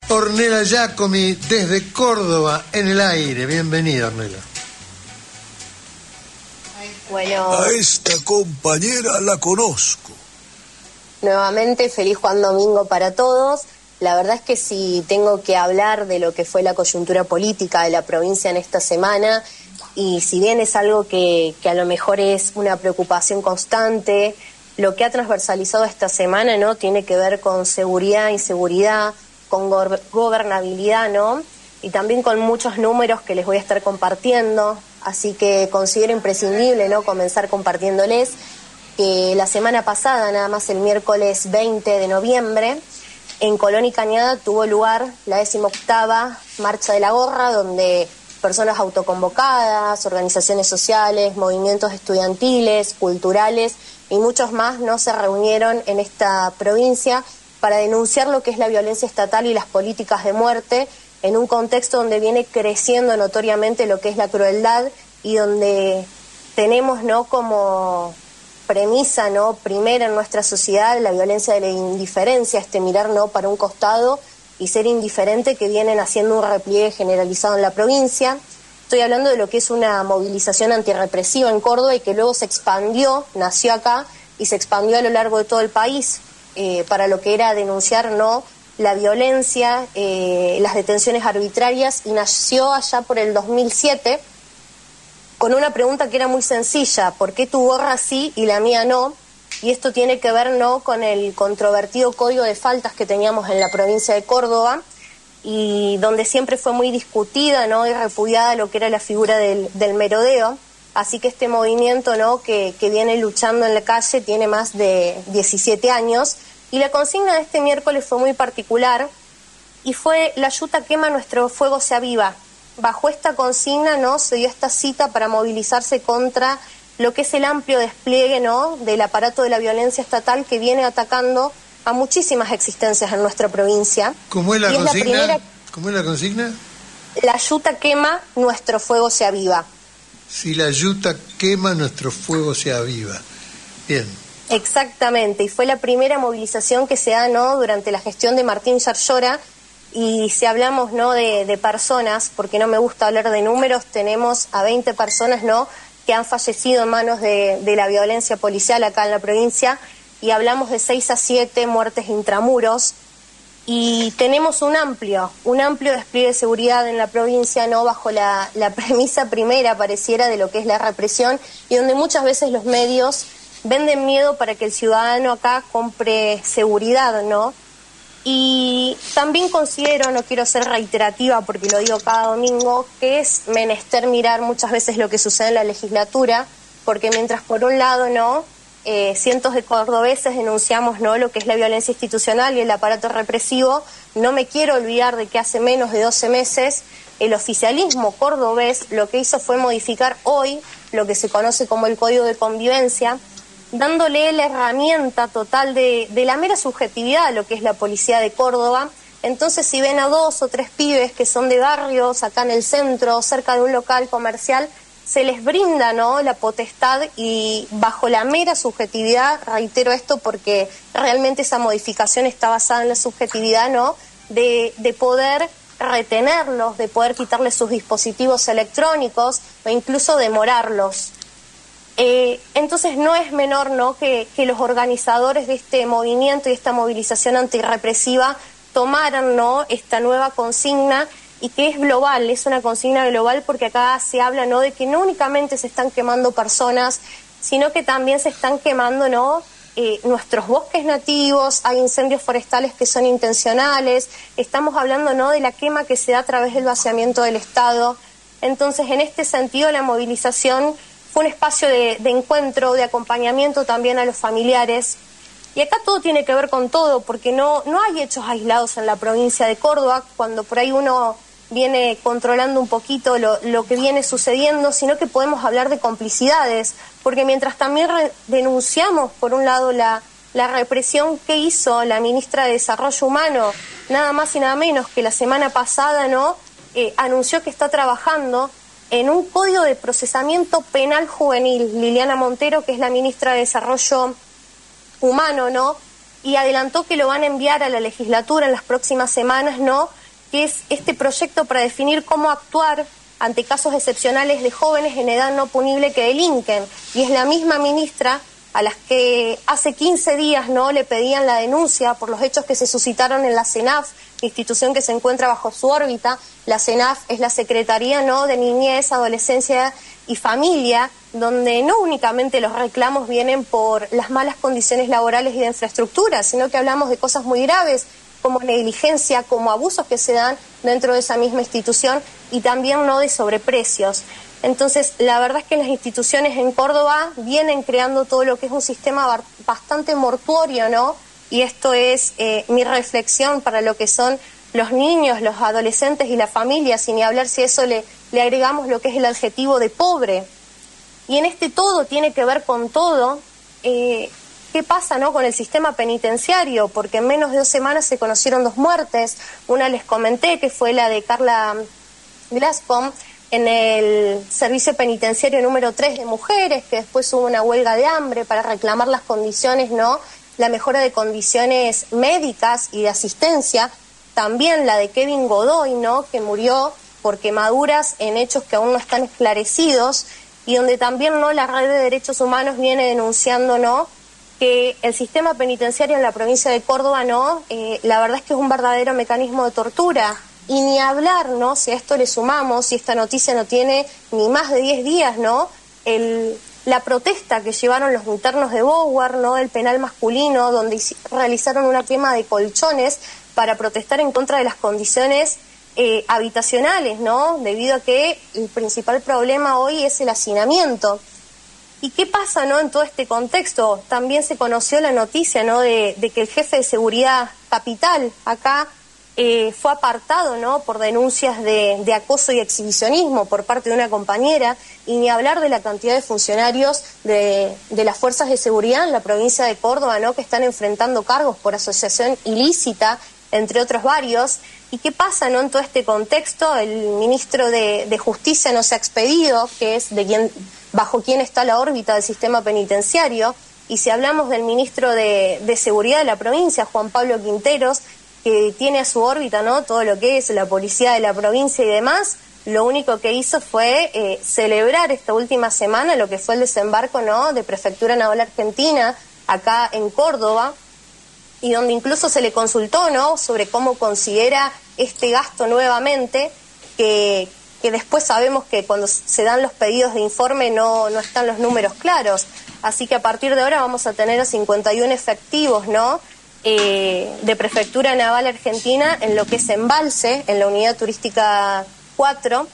Ornella Giacomi desde Córdoba en el aire. Bienvenida, Ornella. Bueno, a esta compañera la conozco. Nuevamente, feliz Juan Domingo para todos. La verdad es que si tengo que hablar de lo que fue la coyuntura política de la provincia en esta semana, y si bien es algo que a lo mejor es una preocupación constante, lo que ha transversalizado esta semana, ¿no?, tiene que ver con seguridad, inseguridad, con gobernabilidad, ¿no?, y también con muchos números que les voy a estar compartiendo, así que considero imprescindible, ¿no?, comenzar compartiéndoles que la semana pasada, nada más el miércoles 20 de noviembre, en Colón y Cañada tuvo lugar la 18ª Marcha de la Gorra, donde personas autoconvocadas, organizaciones sociales, movimientos estudiantiles, culturales y muchos más no se reunieron en esta provincia para denunciar lo que es la violencia estatal y las políticas de muerte en un contexto donde viene creciendo notoriamente lo que es la crueldad y donde tenemos, ¿no?, como premisa, ¿no?, primera en nuestra sociedad la violencia de la indiferencia, mirar, ¿no?, para un costado y ser indiferente, que vienen haciendo un repliegue generalizado en la provincia. Estoy hablando de lo que es una movilización antirrepresiva en Córdoba y que luego se expandió, nació acá y se expandió a lo largo de todo el país para lo que era denunciar, ¿no?, la violencia, las detenciones arbitrarias, y nació allá por el 2007 con una pregunta que era muy sencilla: ¿por qué tu gorra sí y la mía no? Y esto tiene que ver, ¿no?, con el controvertido código de faltas que teníamos en la provincia de Córdoba, y donde siempre fue muy discutida, ¿no?, y repudiada lo que era la figura del merodeo. Así que este movimiento, ¿no?, que viene luchando en la calle tiene más de 17 años, y la consigna de este miércoles fue muy particular, y fue: la yuta quema, nuestro fuego se aviva. Bajo esta consigna, ¿no?, se dio esta cita para movilizarse contra lo que es el amplio despliegue, ¿no?, del aparato de la violencia estatal que viene atacando a muchísimas existencias en nuestra provincia. ¿Cómo es la consigna? ¿Cómo es la consigna? La yuta quema, nuestro fuego se aviva. Si la yuta quema, nuestro fuego se aviva. Bien. Exactamente, y fue la primera movilización que se da, ¿no?, durante la gestión de Martín Yarlora. Y si hablamos, ¿no?, de personas, porque no me gusta hablar de números, tenemos a 20 personas, ¿no?, que han fallecido en manos de la violencia policial acá en la provincia, y hablamos de 6 a 7 muertes intramuros, y tenemos un amplio despliegue de seguridad en la provincia, ¿no?, bajo la premisa primera, pareciera, de lo que es la represión, y donde muchas veces los medios venden miedo para que el ciudadano acá compre seguridad, ¿no? Y también considero, no quiero ser reiterativa porque lo digo cada domingo, que es menester mirar muchas veces lo que sucede en la legislatura, porque mientras por un lado, ¿no?, cientos de cordobeses denunciamos, ¿no?, lo que es la violencia institucional y el aparato represivo, no me quiero olvidar de que hace menos de 12 meses el oficialismo cordobés lo que hizo fue modificar hoy lo que se conoce como el Código de Convivencia, dándole la herramienta total de la mera subjetividad a lo que es la policía de Córdoba. Entonces, si ven a 2 o 3 pibes que son de barrios, acá en el centro, cerca de un local comercial, se les brinda, ¿no?, la potestad, y bajo la mera subjetividad, reitero esto porque realmente esa modificación está basada en la subjetividad, ¿no?, de poder retenerlos, de poder quitarles sus dispositivos electrónicos o incluso demorarlos. Entonces no es menor, ¿no?, que los organizadores de este movimiento y esta movilización antirrepresiva tomaran, ¿no?, esta nueva consigna, y que es global, es una consigna global, porque acá se habla, ¿no?, de que no únicamente se están quemando personas, sino que también se están quemando, ¿no?, nuestros bosques nativos, hay incendios forestales que son intencionales, estamos hablando, ¿no?, de la quema que se da a través del vaciamiento del Estado. Entonces, en este sentido, la movilización fue un espacio de encuentro, de acompañamiento también a los familiares. Y acá todo tiene que ver con todo, porque no hay hechos aislados en la provincia de Córdoba, cuando por ahí uno viene controlando un poquito lo que viene sucediendo, sino que podemos hablar de complicidades, porque mientras también denunciamos, por un lado, la represión que hizo la ministra de Desarrollo Humano, nada más y nada menos que la semana pasada, ¿no?, anunció que está trabajando en un código de procesamiento penal juvenil, Liliana Montero, que es la ministra de Desarrollo Humano, ¿no?, y adelantó que lo van a enviar a la legislatura en las próximas semanas, ¿no? Que es este proyecto para definir cómo actuar ante casos excepcionales de jóvenes en edad no punible que delinquen. Y es la misma ministra a las que hace 15 días no le pedían la denuncia por los hechos que se suscitaron en la CENAF, institución que se encuentra bajo su órbita. La CENAF es la Secretaría, ¿no?, de Niñez, Adolescencia y Familia, donde no únicamente los reclamos vienen por las malas condiciones laborales y de infraestructura, sino que hablamos de cosas muy graves, como negligencia, como abusos que se dan dentro de esa misma institución y también no de sobreprecios. Entonces, la verdad es que las instituciones en Córdoba vienen creando todo lo que es un sistema bastante mortuorio, ¿no? Y esto es mi reflexión para lo que son los niños, los adolescentes y las familias, y ni hablar si a eso le agregamos lo que es el adjetivo de pobre. Y en este todo tiene que ver con todo. ¿Qué pasa, no, con el sistema penitenciario? Porque en menos de 2 semanas se conocieron 2 muertes. Una les comenté, que fue la de Carla Glascom en el servicio penitenciario número 3 de mujeres, que después hubo una huelga de hambre para reclamar las condiciones, ¿no?, la mejora de condiciones médicas y de asistencia. También la de Kevin Godoy, ¿no?, que murió por quemaduras en hechos que aún no están esclarecidos, y donde también, ¿no?, la Red de Derechos Humanos viene denunciando, ¿no?, que el sistema penitenciario en la provincia de Córdoba, ¿no?, la verdad es que es un verdadero mecanismo de tortura. Y ni hablar, ¿no?, si a esto le sumamos, si esta noticia no tiene ni más de 10 días, ¿no?, la protesta que llevaron los internos de Bower, ¿no?, del penal masculino, donde realizaron una quema de colchones para protestar en contra de las condiciones habitacionales, ¿no?, debido a que el principal problema hoy es el hacinamiento. ¿Y qué pasa, no, en todo este contexto? También se conoció la noticia, ¿no?, de que el jefe de seguridad capital acá fue apartado, ¿no?, por denuncias de acoso y exhibicionismo por parte de una compañera, y ni hablar de la cantidad de funcionarios de las fuerzas de seguridad en la provincia de Córdoba, ¿no?, que están enfrentando cargos por asociación ilícita, entre otros varios. ¿Y qué pasa, no, en todo este contexto? El ministro de Justicia no se ha expedido, que es bajo quien está la órbita del sistema penitenciario. Y si hablamos del ministro de Seguridad de la provincia, Juan Pablo Quinteros, que tiene a su órbita, ¿no?, todo lo que es la policía de la provincia y demás, lo único que hizo fue celebrar esta última semana lo que fue el desembarco, ¿no?, de Prefectura Naval Argentina acá en Córdoba, y donde incluso se le consultó, ¿no?, sobre cómo considera este gasto nuevamente, que después sabemos que cuando se dan los pedidos de informe no están los números claros. Así que a partir de ahora vamos a tener a 51 efectivos, ¿no?, de Prefectura Naval Argentina en lo que es Embalse, en la unidad turística 4,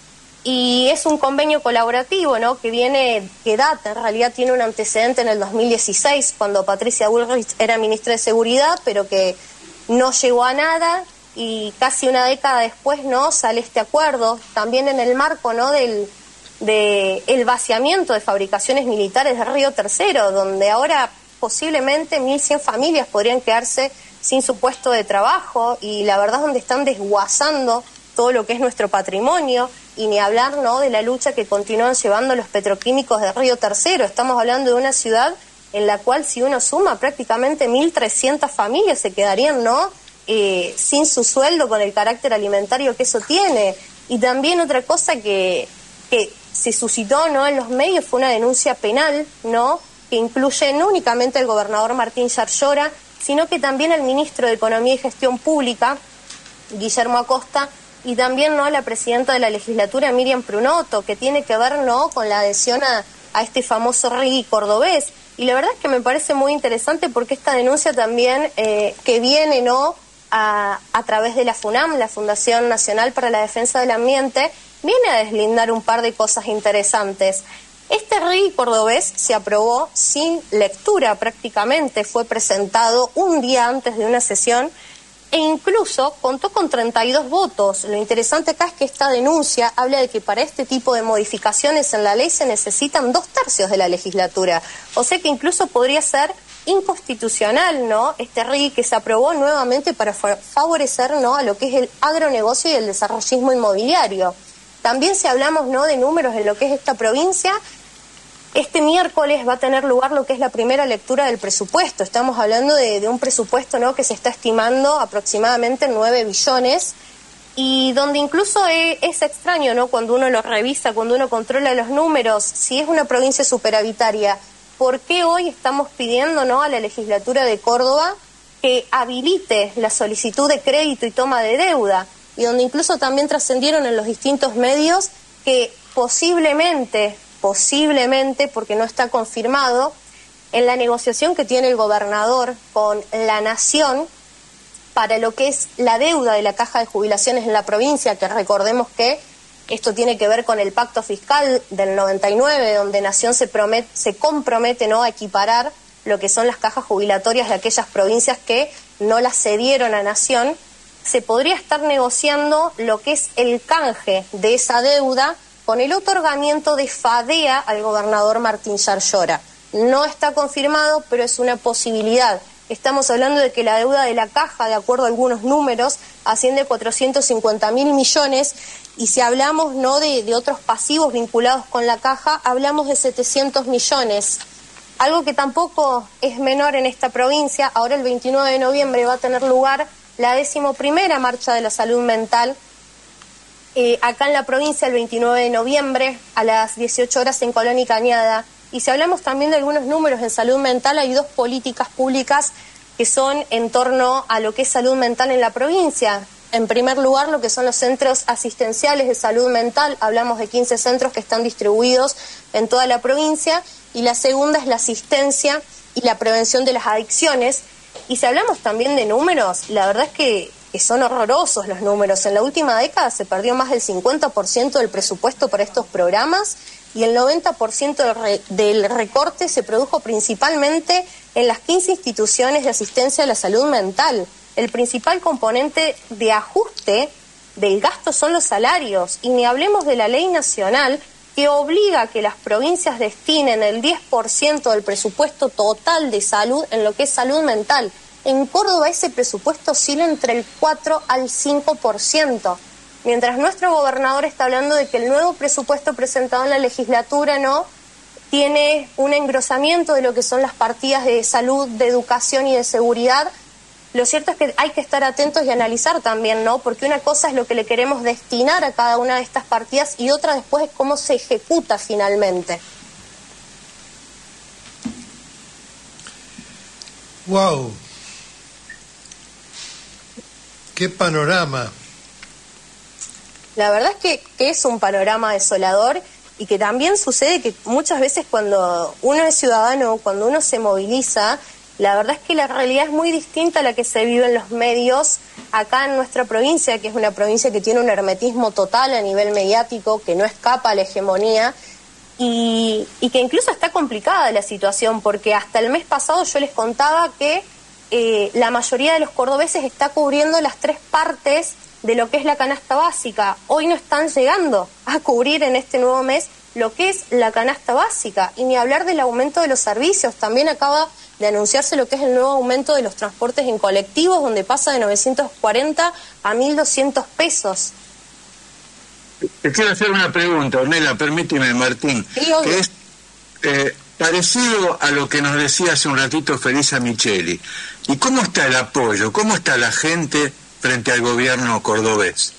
y es un convenio colaborativo, ¿no?, que data, en realidad tiene un antecedente en el 2016, cuando Patricia Bullrich era ministra de Seguridad, pero que no llegó a nada, y casi una década después, ¿no?, sale este acuerdo, también en el marco, ¿no?, del vaciamiento de fabricaciones militares de Río Tercero, donde ahora posiblemente 1.100 familias podrían quedarse sin su puesto de trabajo, y la verdad es donde están desguazando todo lo que es nuestro patrimonio, y ni hablar, ¿no?, de la lucha que continúan llevando los petroquímicos de Río Tercero. Estamos hablando de una ciudad en la cual, si uno suma, prácticamente 1.300 familias se quedarían, ¿no?, sin su sueldo, con el carácter alimentario que eso tiene. Y también otra cosa que se suscitó, ¿no?, en los medios fue una denuncia penal, ¿no?, que incluye no únicamente al gobernador Martín Yarlora, sino que también al ministro de Economía y Gestión Pública, Guillermo Acosta, y también, ¿no?, la presidenta de la legislatura, Miriam Prunoto, que tiene que ver, ¿no?, con la adhesión a este famoso reggae cordobés. Y la verdad es que me parece muy interesante, porque esta denuncia también que viene, ¿no?, a través de la FUNAM, la Fundación Nacional para la Defensa del Ambiente, viene a deslindar un par de cosas interesantes. Este reggae cordobés se aprobó sin lectura prácticamente, fue presentado un día antes de una sesión e incluso contó con 32 votos. Lo interesante acá es que esta denuncia habla de que para este tipo de modificaciones en la ley se necesitan 2/3 de la legislatura. O sea que incluso podría ser inconstitucional, ¿no?, este reggae que se aprobó nuevamente para favorecer, ¿no?, a lo que es el agronegocio y el desarrollismo inmobiliario. También si hablamos, ¿no?, de números en lo que es esta provincia, Este miércoles va a tener lugar lo que es la primera lectura del presupuesto. Estamos hablando de un presupuesto, ¿no?, que se está estimando aproximadamente 9 billones, y donde incluso es extraño, ¿no?, cuando uno lo revisa, cuando uno controla los números, si es una provincia superavitaria, ¿por qué hoy estamos pidiendo, ¿no?, a la legislatura de Córdoba que habilite la solicitud de crédito y toma de deuda? Y donde incluso también trascendieron en los distintos medios que posiblemente, porque no está confirmado, en la negociación que tiene el gobernador con la Nación para lo que es la deuda de la Caja de Jubilaciones en la provincia, que recordemos que esto tiene que ver con el pacto fiscal del 99, donde Nación se compromete, ¿no?, a equiparar lo que son las cajas jubilatorias de aquellas provincias que no las cedieron a Nación. Se podría estar negociando lo que es el canje de esa deuda con el otorgamiento de FADEA al gobernador Martín Yarlora. No está confirmado, pero es una posibilidad. Estamos hablando de que la deuda de la Caja, de acuerdo a algunos números, asciende a 450.000 millones, y si hablamos, ¿no?, de otros pasivos vinculados con la Caja, hablamos de 700 millones. Algo que tampoco es menor en esta provincia. Ahora el 29 de noviembre va a tener lugar la 11ª Marcha de la Salud Mental, acá en la provincia, el 29 de noviembre a las 18 horas en Colón y Cañada. Y si hablamos también de algunos números en salud mental, hay 2 políticas públicas que son en torno a lo que es salud mental en la provincia. En primer lugar, lo que son los centros asistenciales de salud mental. Hablamos de 15 centros que están distribuidos en toda la provincia. Y la segunda es la asistencia y la prevención de las adicciones. Y si hablamos también de números, la verdad es que son horrorosos los números. En la última década se perdió más del 50% del presupuesto para estos programas, y el 90% del recorte se produjo principalmente en las 15 instituciones de asistencia a la salud mental. El principal componente de ajuste del gasto son los salarios, y ni hablemos de la ley nacional que obliga a que las provincias destinen el 10% del presupuesto total de salud en lo que es salud mental. En Córdoba ese presupuesto oscila entre el 4 al 5%, mientras nuestro gobernador está hablando de que el nuevo presupuesto presentado en la legislatura no tiene un engrosamiento de lo que son las partidas de salud, de educación y de seguridad. Lo cierto es que hay que estar atentos y analizar también, ¿no?, porque una cosa es lo que le queremos destinar a cada una de estas partidas y otra después es cómo se ejecuta finalmente. ¡Wow! ¡Qué panorama! La verdad es que es un panorama desolador, y que también sucede que muchas veces cuando uno es ciudadano, cuando uno se moviliza, la verdad es que la realidad es muy distinta a la que se vive en los medios acá en nuestra provincia, que es una provincia que tiene un hermetismo total a nivel mediático, que no escapa a la hegemonía, y que incluso está complicada la situación, porque hasta el mes pasado yo les contaba que la mayoría de los cordobeses está cubriendo las 3 partes de lo que es la canasta básica. Hoy no están llegando a cubrir en este nuevo mes lo que es la canasta básica, y ni hablar del aumento de los servicios. También acaba de anunciarse lo que es el nuevo aumento de los transportes en colectivos, donde pasa de 940 a 1.200 pesos. Te quiero hacer una pregunta, Ornella, permíteme, Martín, sí, que es parecido a lo que nos decía hace un ratito Felisa Micheli. ¿Y cómo está el apoyo? ¿Cómo está la gente frente al gobierno cordobés?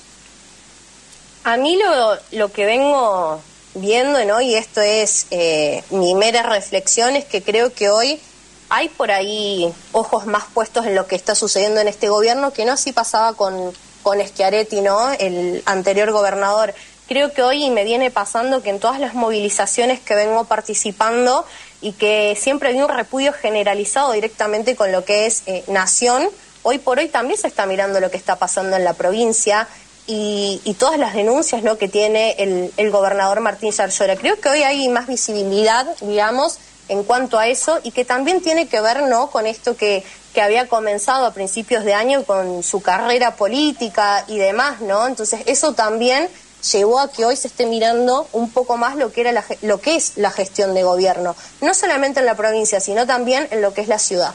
A mí lo que vengo viendo, ¿no?, y esto es mi mera reflexión, es que creo que hoy hay por ahí ojos más puestos en lo que está sucediendo en este gobierno, que no así pasaba con Schiaretti, ¿no?, el anterior gobernador. Creo que hoy me viene pasando que en todas las movilizaciones que vengo participando, y que siempre hay un repudio generalizado directamente con lo que es Nación, hoy por hoy también se está mirando lo que está pasando en la provincia, y todas las denuncias, ¿no?, que tiene el gobernador Martín Yarlora. Creo que hoy hay más visibilidad, digamos, en cuanto a eso, y que también tiene que ver, ¿no?, con esto que había comenzado a principios de año con su carrera política y demás, ¿no? Entonces eso también llevó a que hoy se esté mirando un poco más lo que es la gestión de gobierno, no solamente en la provincia, sino también en lo que es la ciudad.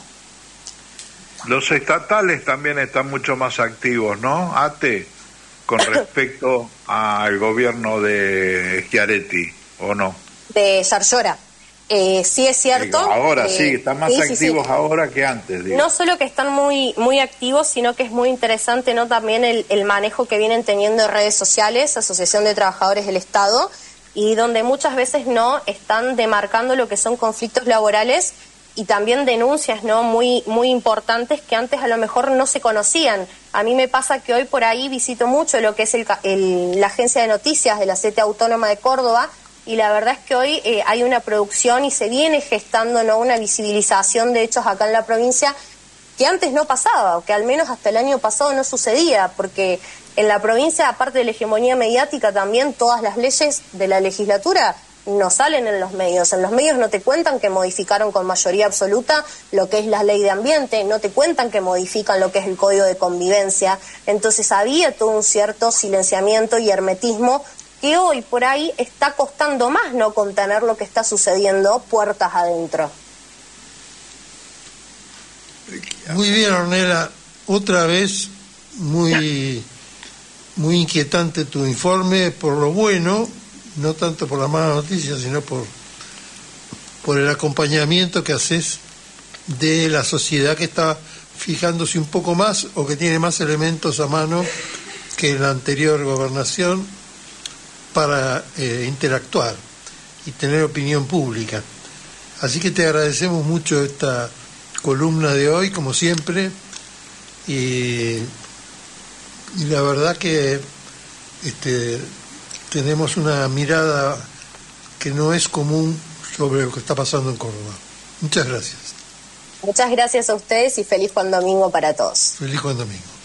Los estatales también están mucho más activos, ¿no, Ate, con respecto al gobierno de Schiaretti, o no? De Yarlora. Sí es cierto. Ahora sí, están más activos ahora que antes. Digo. No solo que están muy activos, sino que es muy interesante, ¿no? También el manejo que vienen teniendo en redes sociales, Asociación de Trabajadores del Estado, y donde muchas veces no están demarcando lo que son conflictos laborales y también denuncias, ¿no? muy importantes que antes a lo mejor no se conocían. A mí me pasa que hoy por ahí visito mucho lo que es la agencia de noticias de la CTA Autónoma de Córdoba, y la verdad es que hoy hay una producción y se viene gestando, ¿no? Una visibilización de hechos acá en la provincia que antes no pasaba, o que al menos hasta el año pasado no sucedía, porque en la provincia, aparte de la hegemonía mediática, también todas las leyes de la legislatura no salen en los medios. En los medios no te cuentan que modificaron con mayoría absoluta lo que es la ley de ambiente, no te cuentan que modifican lo que es el código de convivencia. Entonces había todo un cierto silenciamiento y hermetismo que hoy por ahí está costando más no contener lo que está sucediendo puertas adentro. Muy bien, Ornella. Otra vez muy inquietante tu informe, por lo bueno, no tanto por la mala noticia, sino por el acompañamiento que haces de la sociedad que está fijándose un poco más o que tiene más elementos a mano que en la anterior gobernación para interactuar y tener opinión pública. Así que te agradecemos mucho esta columna de hoy, como siempre, y la verdad que tenemos una mirada que no es común sobre lo que está pasando en Córdoba. Muchas gracias. Muchas gracias a ustedes y feliz Juan Domingo para todos. Feliz Juan Domingo.